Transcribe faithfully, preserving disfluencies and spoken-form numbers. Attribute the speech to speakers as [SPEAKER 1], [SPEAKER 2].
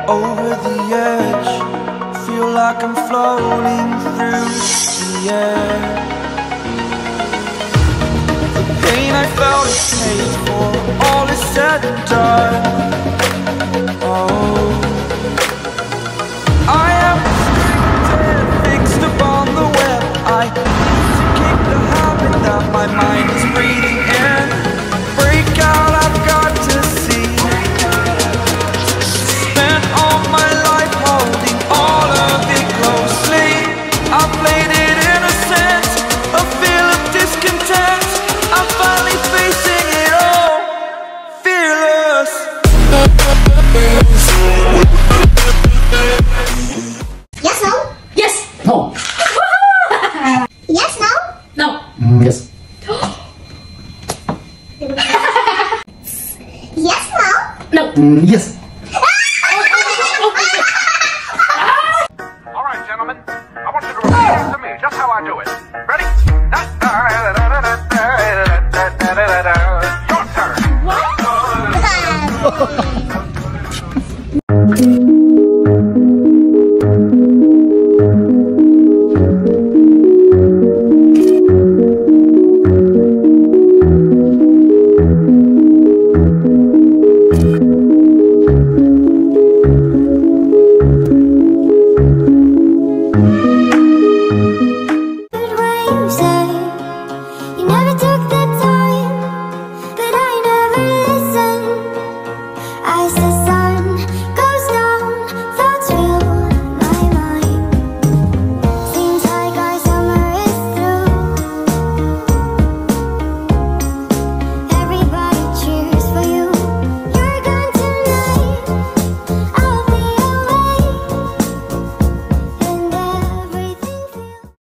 [SPEAKER 1] over the edge. Feel like I'm floating through the air. The pain I felt is paid for, all is said and done. Oh, I am restricted, fixed upon the web. I need to kick the habit that my mind is breathing in. Break out, I've got to see. Spent all my life holding all of it closely. I played it innocent, a feel of discontent. I'm finally facing it all, fearless.
[SPEAKER 2] Yes, no?
[SPEAKER 3] Yes. No.
[SPEAKER 2] Yes, no?
[SPEAKER 3] No.
[SPEAKER 4] Mm, yes.
[SPEAKER 2] Yes, no?
[SPEAKER 3] No.
[SPEAKER 4] Mm, yes.